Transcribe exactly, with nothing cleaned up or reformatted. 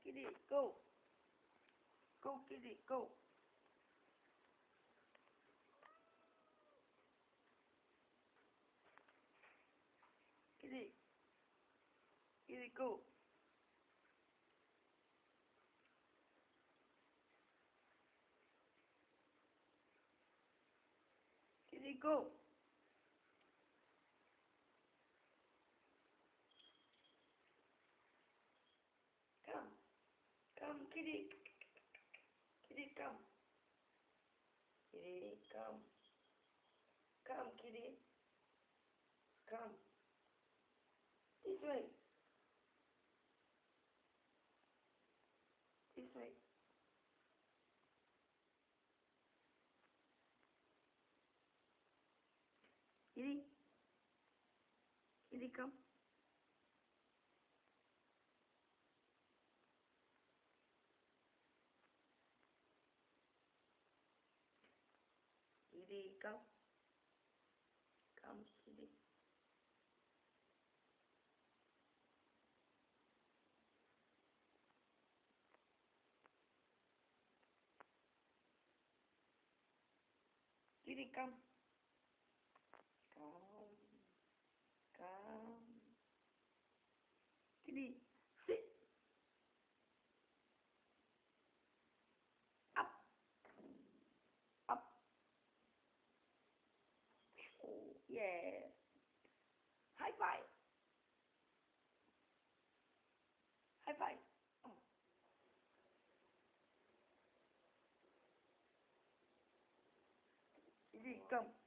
kitty, go. Go, kitty, go. Kitty, kitty, go. Kitty, go. Come, come, kitty. Kitty, come. Kitty, come. Come, kitty. Come. This way. This way. Kitty. Kitty, come. Kitty, come. Come, kitty. Kitty, come. Come. Come. Kitty, sit. Up. Up. Oh, yeah. High five. High five. Oh. Kitty, come.